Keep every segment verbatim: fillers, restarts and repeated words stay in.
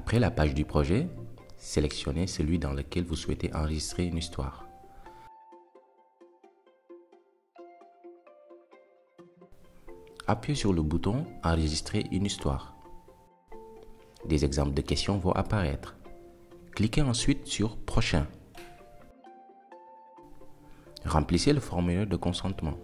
Après la page du projet, sélectionnez celui dans lequel vous souhaitez enregistrer une histoire. Appuyez sur le bouton « Enregistrer une histoire ». Des exemples de questions vont apparaître. Cliquez ensuite sur « Prochain ». Remplissez le formulaire de consentement.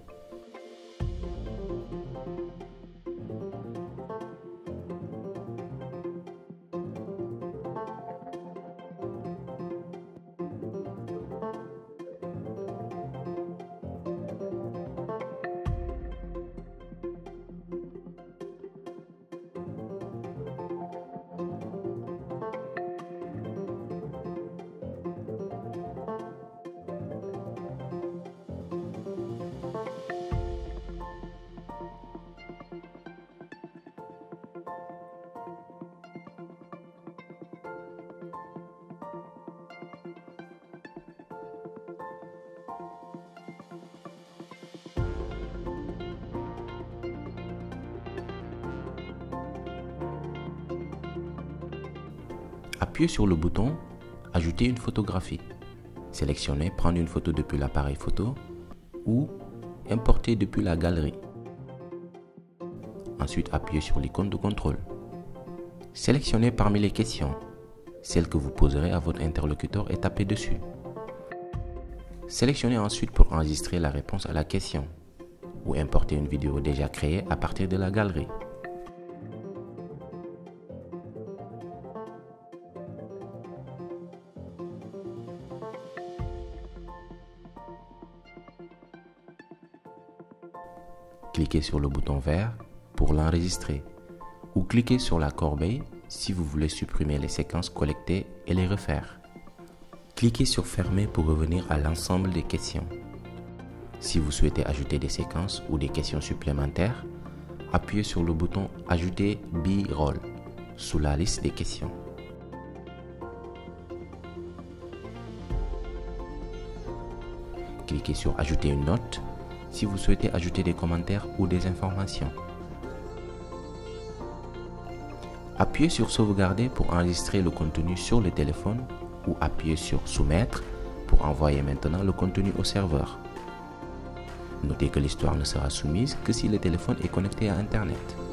Appuyez sur le bouton « Ajouter une photographie ». Sélectionnez « Prendre une photo depuis l'appareil photo » ou « Importer depuis la galerie ». Ensuite, appuyez sur l'icône de contrôle. Sélectionnez parmi les questions celle que vous poserez à votre interlocuteur et tapez dessus. Sélectionnez ensuite pour enregistrer la réponse à la question ou importer une vidéo déjà créée à partir de la galerie. Cliquez sur le bouton vert pour l'enregistrer ou cliquez sur la corbeille si vous voulez supprimer les séquences collectées et les refaire. Cliquez sur Fermer pour revenir à l'ensemble des questions. Si vous souhaitez ajouter des séquences ou des questions supplémentaires, appuyez sur le bouton Ajouter B-roll sous la liste des questions. Cliquez sur Ajouter une note si vous souhaitez ajouter des commentaires ou des informations. Appuyez sur Sauvegarder pour enregistrer le contenu sur le téléphone ou appuyez sur Soumettre pour envoyer maintenant le contenu au serveur. Notez que l'histoire ne sera soumise que si le téléphone est connecté à Internet.